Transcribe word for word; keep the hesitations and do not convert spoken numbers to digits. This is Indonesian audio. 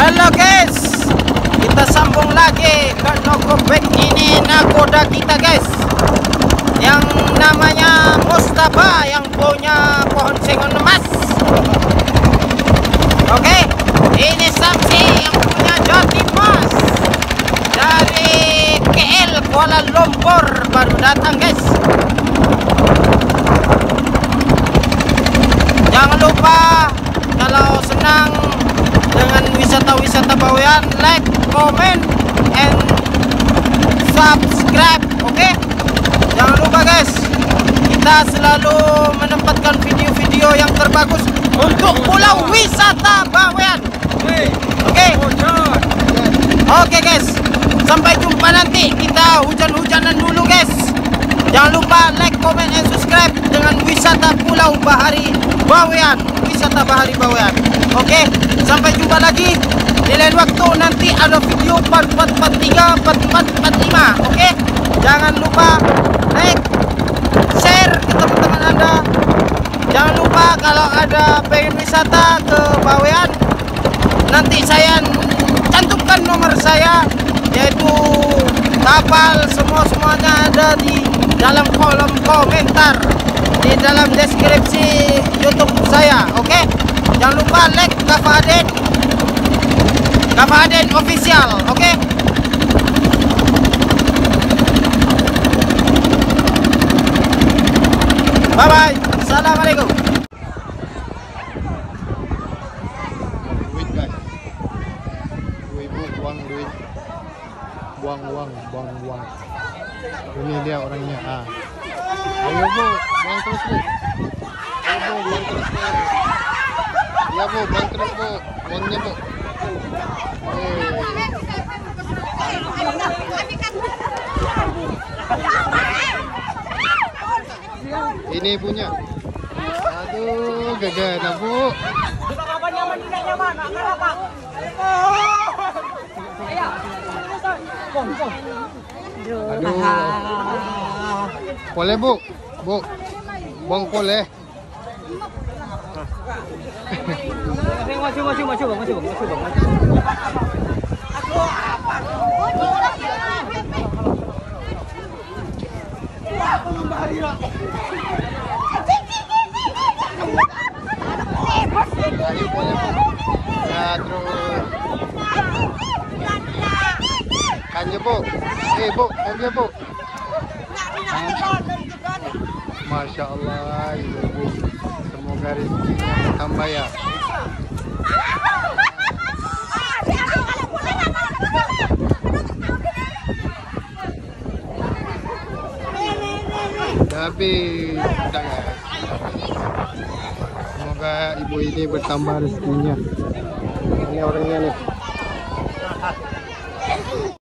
Halo guys, kita sambung lagi ke Nogobek. Ini nakoda kita guys, yang namanya Mustafa, yang punya pohon sengon emas. Oke, ini Samsi yang punya jati emas dari K L Kuala Lumpur, baru datang guys. Jangan lupa kalau senang dengan wisata-wisata Bawean, like, comment, and subscribe. Oke, okay? Jangan lupa guys, kita selalu menempatkan video-video yang terbagus untuk pulau wisata Bawean. Oke, okay? Oke okay guys, sampai jumpa nanti. Kita hujan-hujanan dulu guys. Jangan lupa like, comment, and subscribe dengan wisata Pulau Bahari Bawean, wisata Bahari Bawean. Oke, sampai jumpa lagi di lain waktu. Nanti ada video part empat empat tiga, part empat empat lima. Oke, jangan lupa like, share ke teman-teman Anda. Jangan lupa kalau ada pengen wisata ke Bawean, nanti saya cantumkan nomor saya, yaitu kapal, semua-semuanya ada di dalam kolom komentar, di dalam deskripsi YouTube saya. Oke, okay? Jangan lupa like Kafaden, Kafaden official. Oke, okay? Bye bye, assalamualaikum. Duit guys, ibu buang duit, buang uang, buang uang. Ini dia orangnya. Ah, ayo bu, buang terus bu. Ayo bu, buang terus bu. Ya bu, buang terus bu, uangnya bu. Eh. Ini punya. Aduh, gagal nah bu. Apa nyaman tidak nyaman? Apa? Aduh. Boleh bu, bu, buang boleh. Maju, maju, maju, maju, maju, maju. Ayo boleh bu. Ya terus. Kanya bu. Eh bu, kanya bu. Masya Allah, ibu. Semoga rezekinya bertambah ya. Tapi udah guys. Semoga ibu ini bertambah rezekinya. Ini orangnya nih.